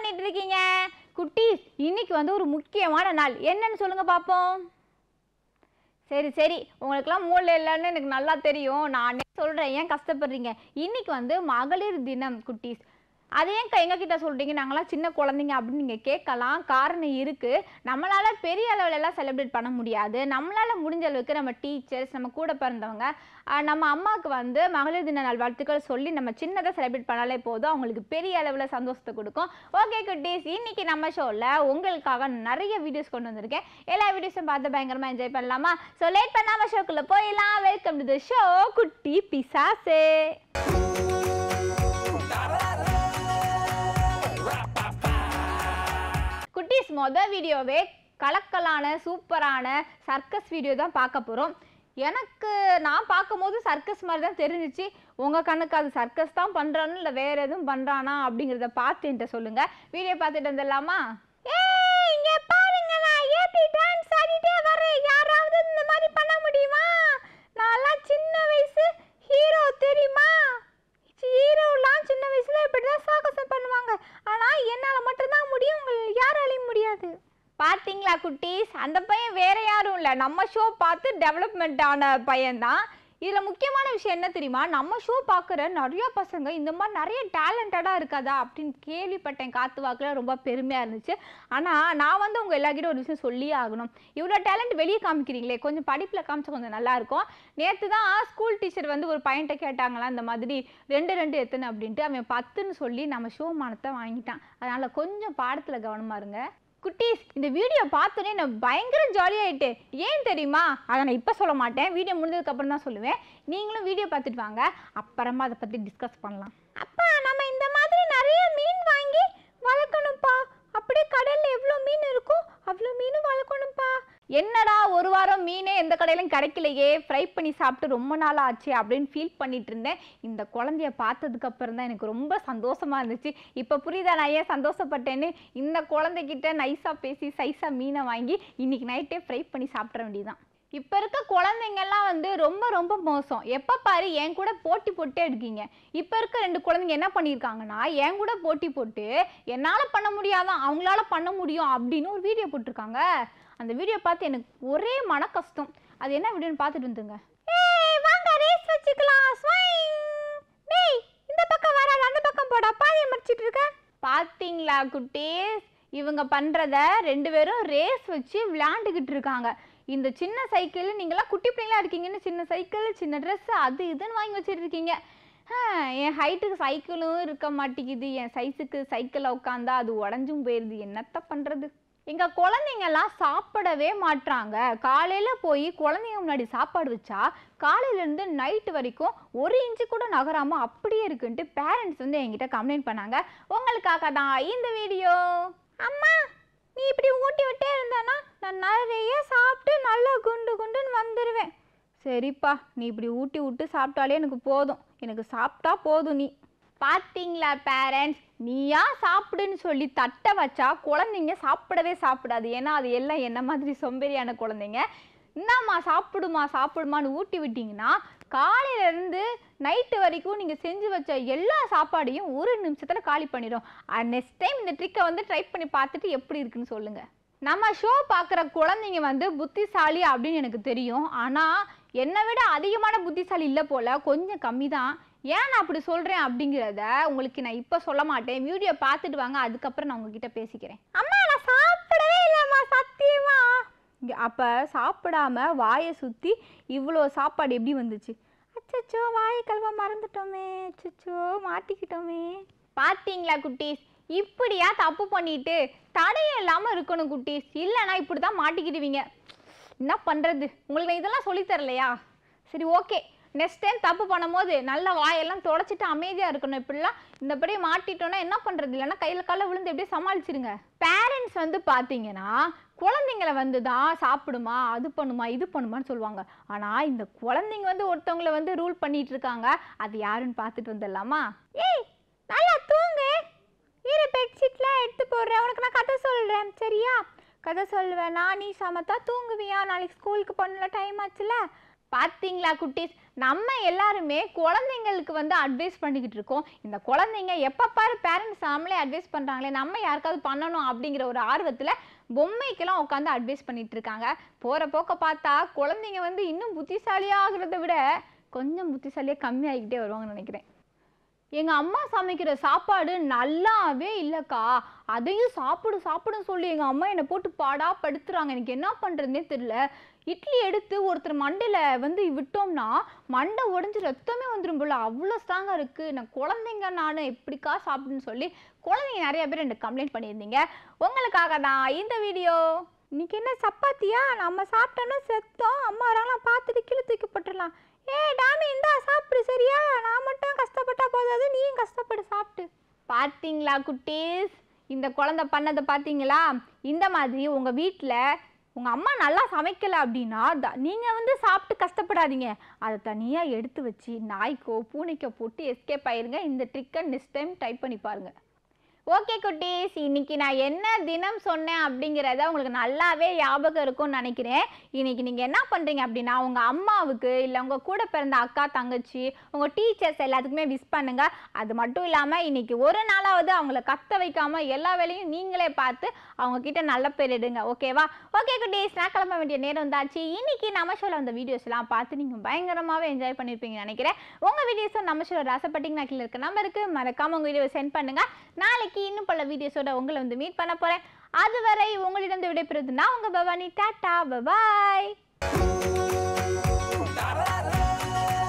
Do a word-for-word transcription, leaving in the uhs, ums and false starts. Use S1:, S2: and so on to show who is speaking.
S1: பண்ணிட்டு இருக்கீங்க குட்டீஸ்? இன்னைக்கு வந்து ஒரு முக்கியமான நாள். என்னன்னு சொல்லுங்க பாப்போம். சரி சரி உங்களுக்குலாம் மூளை இல்லைன்னு எனக்கு நல்லா தெரியும். நானே சொல்கிறேன், ஏன் கஷ்டப்படுறீங்க? இன்னைக்கு வந்து மகளிர் தினம் குட்டீஸ். அதை ஏன் எங்ககிட்ட சொல்கிறீங்க, நாங்களாம் சின்ன குழந்தைங்க அப்படின்னு நீங்கள் கேட்கலாம். காரணம் இருக்குது. நம்மளால் பெரிய அளவுலலாம் செலிப்ரேட் பண்ண முடியாது. நம்மளால் முடிஞ்ச அளவுக்கு நம்ம டீச்சர்ஸ், நம்ம கூட பிறந்தவங்க, நம்ம அம்மாவுக்கு வந்து மகளிர் தின நல்வாழ்த்துக்கள் சொல்லி நம்ம சின்னதாக செலிப்ரேட் பண்ணாலே போதும். அவங்களுக்கு பெரிய அளவில் சந்தோஷத்தை கொடுக்கும். ஓகே குட்டீஸ், இன்னைக்கு நம்ம ஷோவில் உங்களுக்காக நிறைய வீடியோஸ் கொண்டு வந்திருக்கேன். எல்லா வீடியோஸும் பார்த்து பயங்கரமாக என்ஜாய் பண்ணலாமா? ஸோ லேட் பண்ணாமல் ஷோக்குள்ளே போயிடலாம். வெல்கம் டு தி ஷோ குட்டி பிசாசே. குட்டீஸ், மொதல் வீடியோவே கலக்கலான சூப்பரான சர்க்கஸ் வீடியோ தான் பார்க்க போகிறோம். எனக்கு நான் பார்க்கும்போது சர்க்கஸ் மாதிரி தான் தெரிஞ்சிச்சு. உங்கள் கண்ணுக்கு அது சர்க்கஸ் தான் பண்ணுறான்னு இல்லை வேறு எதுவும் பண்ணுறானா அப்படிங்கிறத பார்த்து என்கிட்ட சொல்லுங்கள். வீடியோ பார்த்துட்டு வந்துடலாமா? ஏய், இங்கே பாருங்க, நான் எப்படி டான்ஸ் ஆடிட்டே வரேன். யாராவது இந்த மாதிரி பண்ண முடியுமா? நான்லாம் சின்ன வயசு ஹீரோ தெரியுமா? ஹீரோலாம் சின்ன வயசுல இப்படி தான் சாகசம் பண்ணுவாங்க. ஆனால் என்னால் மட்டும்தான் முடியும், உங்களுக்கு யாராலையும் முடியாது. பார்த்தீங்களா குட்டீஸ், அந்த பையன் வேற யாரும் இல்லை, நம்ம ஷோ பார்த்து டெவலப்மெண்ட் ஆன பையன்தான். இதில் முக்கியமான விஷயம் என்ன தெரியுமா? நம்ம ஷோ பார்க்குற நிறையா பசங்க இந்த மாதிரி நிறைய டேலண்டடாக இருக்காதா அப்படின்னு கேள்விப்பட்டேன். காத்து வாக்கில் ரொம்ப பெருமையாக இருந்துச்சு. ஆனால் நான் வந்து உங்கள் எல்லாருக்கிட்ட ஒரு விஷயம் சொல்லியே ஆகணும். இவ்வளோ டேலண்ட் வெளியே காமிக்கிறீங்களே, கொஞ்சம் படிப்பில் காமிச்சா கொஞ்சம் நல்லாயிருக்கும். நேற்று தான் ஸ்கூல் டீச்சர் வந்து ஒரு பையன்கிட்ட கேட்டாங்களா இந்த மாதிரி ரெண்டு ரெண்டு எத்தனை அப்படின்ட்டு. அவன் பத்துன்னு சொல்லி நம்ம ஷோ மானத்தை வாங்கிட்டான். அதனால் கொஞ்சம் பாடத்தில் கவனமாக இருங்க குட்டீஸ். இந்த வீடியோ பார்த்தோன்னே நான் பயங்கர ஜாலியாகிட்டு. ஏன் தெரியுமா? அதை நான் இப்போ சொல்ல மாட்டேன், வீடியோ முடிஞ்சதுக்கப்புறம் தான் சொல்லுவேன். நீங்களும் வீடியோ பார்த்துட்டு வாங்க, அப்புறமா அதை பற்றி டிஸ்கஸ் பண்ணலாம். அப்பா, நம்ம இந்த மாதிரி நிறைய மீன் வாங்கி வளர்க்கணும்ப்பா. அப்படியே கடலில் எவ்வளோ மீன் இருக்கும் அவ்வளோ மீனும் வளர்க்கணும்ப்பா. என்னடா ஒரு வாரம் மீனே எந்த கடையிலும் கிடைக்கலையே, ஃப்ரை பண்ணி சாப்பிட்டு ரொம்ப நாள் ஆச்சு அப்படின்னு ஃபீல் பண்ணிட்டு இருந்தேன். இந்த குழந்தைய பார்த்ததுக்கு அப்புறம் தான் எனக்கு ரொம்ப சந்தோஷமா இருந்துச்சு. இப்போ புரியுதா நான் ஏன் சந்தோஷப்பட்டேன்னு? இந்த குழந்தைகிட்ட நைஸாக பேசி சைஸாக மீனை வாங்கி இன்னைக்கு நைட்டே ஃப்ரை பண்ணி சாப்பிட்ற வேண்டியதான். இப்போ இருக்க குழந்தைங்கள்லாம் வந்து ரொம்ப ரொம்ப மோசம். எப்போ பாரு என் கூட போட்டி போட்டே இருக்கீங்க. இப்போ இருக்க ரெண்டு குழந்தைங்க என்ன பண்ணியிருக்காங்கன்னா, என் கூட போட்டி போட்டு என்னால் பண்ண முடியாதான் அவங்களால பண்ண முடியும் அப்படின்னு ஒரு வீடியோ போட்டிருக்காங்க. அந்த வீடியோ பார்த்து எனக்கு ஒரே மன கஷ்டம். அது என்ன வீடியோன்னு பார்த்துட்டு வந்துங்க. ஏய் வாங்க ரேஸ் வச்சுக்கலாம். டேய் இந்த பக்கம் வராத, அந்த பக்கம் போடா, பாதியை மறைச்சிட்டு இருக்க. பார்த்தீங்களா குட்டீஸ், இவங்க பண்ணுறத ரெண்டு பேரும் ரேஸ் வச்சு விளையாண்டுக்கிட்டு இருக்காங்க. இந்த சின்ன சைக்கிள், நீங்களாம் குட்டி பிள்ளைங்களா இருக்கீங்கன்னு சின்ன சைக்கிள், சின்ன ட்ரெஸ், அது இதுன்னு வாங்கி வச்சுட்டு இருக்கீங்க. என் ஹைட்டுக்கு சைக்கிளும் இருக்க மாட்டேங்குது, என் சைஸுக்கு சைக்கிளில் உட்காந்தா அது உடஞ்சும் போயிடுது. என்னத்த பண்ணுறது? எங்கள் குழந்தைங்கள்லாம் சாப்பிடவே மாட்றாங்க. காலையில் போய் குழந்தைங்க முன்னாடி சாப்பாடு வச்சா காலையிலேருந்து நைட்டு வரைக்கும் ஒரு இன்ச்சு கூட நகராமல் அப்படியே இருக்குன்ட்டு பேரண்ட்ஸ் வந்து என்கிட்ட கம்ப்ளைண்ட் பண்ணாங்க. உங்களுக்காக தான் இந்த வீடியோ. அம்மா, நீ இப்படி ஊட்டி விட்டே இருந்தானா நான் நிறைய சாப்பிட்டு நல்லா குண்டு குண்டுன்னு வந்துடுவேன். சரிப்பா, நீ இப்படி ஊட்டி விட்டு சாப்பிட்டாலே எனக்கு போதும், எனக்கு சாப்பிட்டா போதும். நீ பார்த்தீங்களா பேரண்ட்ஸ், நீயா சாப்பிடுன்னு சொல்லி தட்டை வச்சா குழந்தைங்க சாப்பிடவே சாப்பிடாது. ஏன்னா அது எல்லாம் என்ன மாதிரி சொம்பேறியான குழந்தைங்க. என்னம்மா சாப்பிடுமா சாப்பிடுமான்னு ஊட்டி விட்டிங்கன்னா காலையிலேருந்து நைட்டு வரைக்கும் நீங்கள் செஞ்சு வச்ச எல்லா சாப்பாடையும் ஒரு நிமிஷத்தில் காலி பண்ணிடும். நெக்ஸ்ட் டைம் இந்த ட்ரிக்கை வந்து ட்ரை பண்ணி பார்த்துட்டு எப்படி இருக்குன்னு சொல்லுங்கள். நம்ம ஷோ பார்க்குற குழந்தைங்க வந்து புத்திசாலி அப்படின்னு எனக்கு தெரியும். ஆனால் என்னை விட அதிகமான புத்திசாலி இல்லை போல், கொஞ்சம் கம்மி தான். ஏன் நான் அப்படி சொல்கிறேன் அப்படிங்கிறத உங்களுக்கு நான் இப்போ சொல்ல மாட்டேன். வீடியோ பார்த்துட்டு வாங்க, அதுக்கப்புறம் நான் உங்ககிட்ட பேசிக்கிறேன். அம்மா, நான் சாப்பிடவே இல்லைம்மா, சத்தியமா. அப்போ சாப்பிடாம வாயை சுற்றி இவ்வளோ சாப்பாடு எப்படி வந்துச்சு? அச்சச்சோ, வாயை கழுவ மறந்துட்டோமே, அச்சச்சோ மாட்டிக்கிட்டோமே. பார்த்தீங்களா குட்டீஸ், இப்படியா தப்பு பண்ணிட்டு தடையும் இல்லாமல் இருக்கணும் குட்டீஸ். இல்லைனா இப்படி தான் மாட்டிக்கிடுவீங்க. என்ன பண்ணுறது? உங்களுக்கு நான் இதெல்லாம் சொல்லித்தரலையா? சரி ஓகே, நெக்ஸ்ட் டைம் தப்பு பண்ணும் போது நல்ல வாயெல்லாம் தொடச்சிட்டு அமைதியாக இருக்கணும். இப்படிலாம் இந்தபடி மாட்டிட்டோன்னா என்ன பண்ணுறது? இல்லைன்னா கையில் கால விழுந்து எப்படியே சமாளிச்சிருங்க. பேரண்ட்ஸ் வந்து பார்த்தீங்கன்னா குழந்தைங்கள வந்து தான் சாப்பிடுமா, அது பண்ணுமா, இது பண்ணுமான்னு சொல்லுவாங்க. ஆனால் இந்த குழந்தைங்க வந்து ஒருத்தவங்களை வந்து ரூல் பண்ணிட்டு இருக்காங்க. அது யாருன்னு பார்த்துட்டு வந்துடலாமா? ஏய் நல்லா தூங்கு, ஈர பெட்ஷீட்லாம் எடுத்து போடுறேன், உனக்கு நான் கதை சொல்கிறேன் சரியா? கதை சொல்லுவேன் நான், நீ சமத்தா தூங்குவியா? நாளைக்கு ஸ்கூலுக்கு பண்ணல, டைம் ஆச்சுல. பாத்தீங்களா குட்டீஸ், நம்ம எல்லாருமே குழந்தைங்களுக்கு வந்து அட்வைஸ் பண்ணிக்கிட்டு இருக்கோம். இந்த குழந்தைங்க எப்ப பாரு பேரண்ட்ஸ் நம்மளே அட்வைஸ் பண்றாங்களே, நம்ம யாருக்காவது பண்ணணும் அப்படிங்கிற ஒரு ஆர்வத்துல பொம்மைக்கெல்லாம் உட்காந்து அட்வைஸ் பண்ணிட்டு இருக்காங்க. போற போக்க பார்த்தா குழந்தைங்க வந்து இன்னும் புத்திசாலியாகிறத விட கொஞ்சம் புத்திசாலியா கம்மியாகிக்கிட்டே வருவாங்கன்னு நினைக்கிறேன். எங்க அம்மா சமைக்கிற சாப்பாடு நல்லாவே இல்லக்கா, அதையும் சாப்பிடு சாப்பிடுன்னு சொல்லி எங்க அம்மா என்னை போட்டு பாடா படுத்துறாங்க. எனக்கு என்ன பண்றதுன்னே தெரியல. இட்லி எடுத்து ஒருத்தர் மண்டையில வந்து விட்டோம்னா மண்டை உடைஞ்சு ரத்தமே வந்துடும் போல, அவ்வளோ ஸ்ட்ராங்கா இருக்கு. நான் குழந்தைங்க நான் எப்படிக்கா சாப்பிடுன்னு சொல்லி குழந்தைங்க நிறைய பேர் எனக்கு கம்ப்ளைண்ட் பண்ணியிருந்தீங்க. உங்களுக்காக தான் இந்த வீடியோ. இன்னைக்கு என்ன சப்பாத்தியா? நம்ம சாப்பிட்டோன்னா செத்தோம், அம்மா வராங்களாம் பார்த்துட்டு கீழே தூக்கி போட்டுடலாம். ஏ டாமி, இந்தா சாப்பிடு சரியா? நான் மட்டும் கஷ்டப்பட்டா போதாது, நீயும் கஷ்டப்படு சாப்பிட்டு. பார்த்தீங்களா குட்டீஸ், இந்த குழந்தை பண்ணதை பார்த்தீங்களா? இந்த மாதிரி உங்கள் வீட்டில் உங்கள் அம்மா நல்லா சமைக்கலை அப்படின்னா நீங்கள் வந்து சாப்பிட்டு கஷ்டப்படாதீங்க. அதை தனியாக எடுத்து வச்சு நாய்க்கோ பூனைக்கோ போட்டு எஸ்கேப் ஆயிருங்க. இந்த ட்ரிக்கை நெக்ஸ்ட் டைம் டைப் பண்ணி பாருங்கள். ஓகே குட்டீஸ், இன்னைக்கு நான் என்ன தினம் சொன்னேன் அப்படிங்கிறத உங்களுக்கு நல்லாவே ஞாபகம் இருக்கும்னு நினைக்கிறேன். இன்னைக்கு நீங்கள் என்ன பண்ணுறீங்க அப்படின்னா, உங்கள் அம்மாவுக்கு இல்லை உங்கள் கூட பிறந்த அக்கா தங்கச்சி உங்கள் டீச்சர்ஸ் எல்லாத்துக்குமே விஷ் பண்ணுங்கள். அது மட்டும் இல்லாமல் இன்னைக்கு ஒரு நாளாவது அவங்கள கத்த வைக்காமல் எல்லா வேலையும் நீங்களே பார்த்து அவங்கக்கிட்ட நல்ல பேர் எடுங்க. ஓகேவா? ஓகே குட்டீஸ், நான் கிளம்ப வேண்டிய நேரம் வந்தாச்சு. இன்னைக்கு நம்ம ஷோவில் அந்த வீடியோஸ்லாம் பார்த்து நீங்கள் பயங்கரமாகவே என்ஜாய் பண்ணியிருப்பீங்கன்னு நினைக்கிறேன். உங்கள் வீடியோஸும் நம்ம ஷோவில் ஆசைப்பட்டீங்கன்னா கீழே இருக்க நம்பருக்கு மறக்காமல் உங்கள் வீடியோவை சென்ட் பண்ணுங்கள். நாளைக்கு இன்னும் பல வீடியோஸோட உங்களை வந்து மீட் பண்ண போறேன். அதுவரை உங்களிடம் விடைபெறுவது நான் உங்க பவானி. Tata, bye bye.